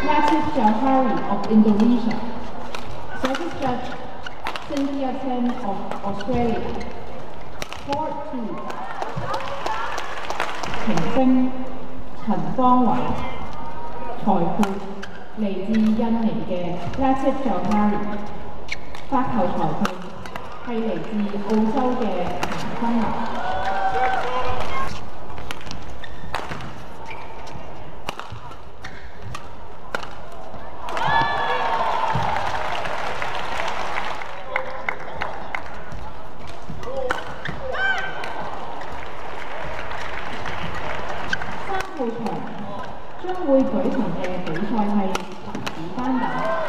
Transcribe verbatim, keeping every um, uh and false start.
Native Jauhari of Indonesia. Service judge Ng Tze Yong of Australia. Court two. 評星陳方偉，裁判嚟自印尼嘅 Native Jauhari， 發球裁判係嚟自澳洲嘅彭芬林。三號場將會舉行嘅比賽係男子單打。